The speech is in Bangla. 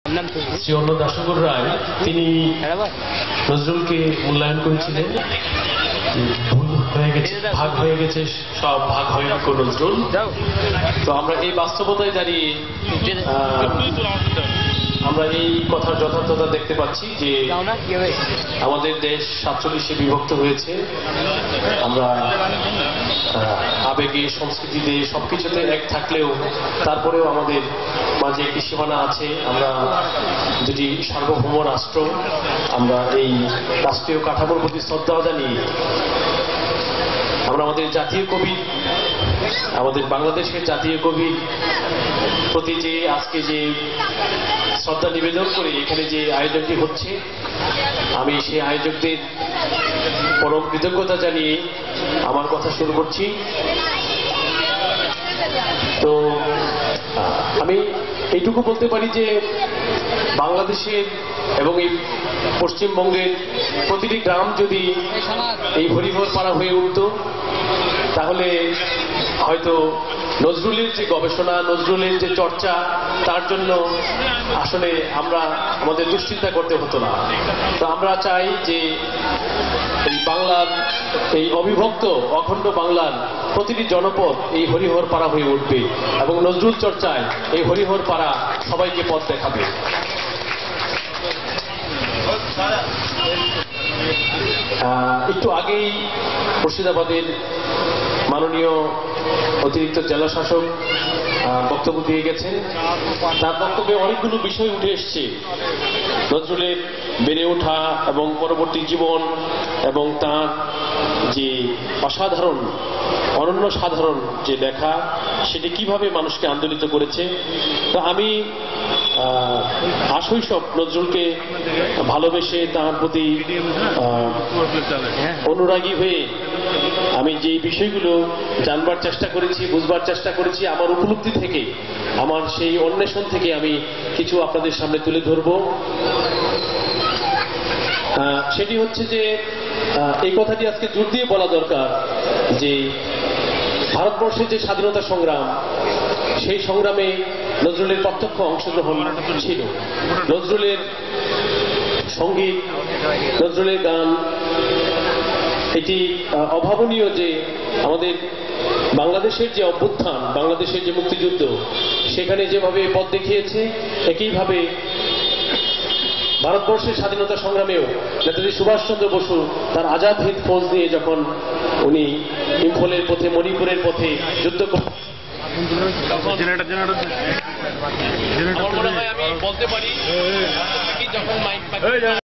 শ্রী অন্ন দাশগুর রায় তিনি নজরুলকে মূল্যায়ন করেছিলেন। ভুল হয়ে গেছে, ভাগ হয়ে গেছে, সব ভাগ হয়ে গেল নজরুল। তো আমরা এই বাস্তবতায় দাঁড়িয়ে আমরা এই কথার যথার্থতা দেখতে পাচ্ছি যে আমাদের দেশ 47-এ বিভক্ত হয়েছে। আমরা আবেগে, সংস্কৃতিতে, সবকিছুতে এক থাকলেও তারপরেও আমাদের মাঝে একটি সীমানা আছে। আমরা দুটি সার্বভৌম রাষ্ট্র, আমরা এই রাষ্ট্রীয় কাঠামোর প্রতি শ্রদ্ধা জানিয়ে আমরা আমাদের জাতীয় কবি, আমাদের বাংলাদেশের জাতীয় কবি প্রতি যে আজকে যে শ্রদ্ধা নিবেদন করে এখানে যে আয়োজনটি হচ্ছে, আমি সেই আয়োজকদের পরম কৃতজ্ঞতা জানিয়ে আমার কথা শুরু করছি। তো আমি এইটুকু বলতে পারি যে বাংলাদেশের এবং এই পশ্চিমবঙ্গের প্রতিটি গ্রাম যদি এই হরিহর পাড়া হয়ে উঠত, তাহলে হয়তো নজরুলের যে গবেষণা, নজরুলের যে চর্চা, তার জন্য আসলে আমরা আমাদের দুশ্চিন্তা করতে হতো না। তো আমরা চাই যে এই বাংলার, এই অবিভক্ত অখণ্ড বাংলার প্রতিটি জনপদ এই হরিহর পাড়া হয়ে উঠবে এবং নজরুল চর্চায় এই হরিহর পাড়া সবাইকে পথ দেখাবে। একটু আগেই মুর্শিদাবাদের মাননীয় অতিরিক্ত জেলা শাসক বক্তব্য দিয়ে গেছেন। তার বক্তব্যে অনেকগুলো বিষয় উঠে এসছে, নজরুলের বেড়ে ওঠা এবং পরবর্তী জীবন এবং তার যে অসাধারণ, অনন্য সাধারণ যে লেখা, সেটি কিভাবে মানুষকে আন্দোলিত করেছে। তো আমি আশৈশব নজরুলকে ভালোবেসে তার প্রতি অনুরাগী হয়ে আমি যে বিষয়গুলো জানবার চেষ্টা করেছি, বুঝবার চেষ্টা করেছি, আমার উপলব্ধি থেকে, আমার সেই অন্বেষণ থেকে আমি কিছু আপনাদের সামনে তুলে ধরব। সেটি হচ্ছে যে এই কথাটি আজকে জোর দিয়ে বলা দরকার যে ভারতবর্ষের যে স্বাধীনতা সংগ্রাম, সেই সংগ্রামে নজরুলের প্রত্যক্ষ অংশগ্রহণ ছিল। নজরুলের সঙ্গীত, নজরুলের গান, এটি অভাবনীয় যে আমাদের বাংলাদেশের যে অভ্যুত্থান, বাংলাদেশের যে মুক্তিযুদ্ধ, সেখানে যেভাবে পথ দেখিয়েছে, একইভাবে ভারতবর্ষের স্বাধীনতা সংগ্রামেও নেতাজি সুভাষচন্দ্র বসু তার আজাদ হিন্দ ফৌজ নিয়ে যখন উনি ইম্ফলের পথে, মণিপুরের পথে যুদ্ধ করতেন, আমি বলতে পারি যখন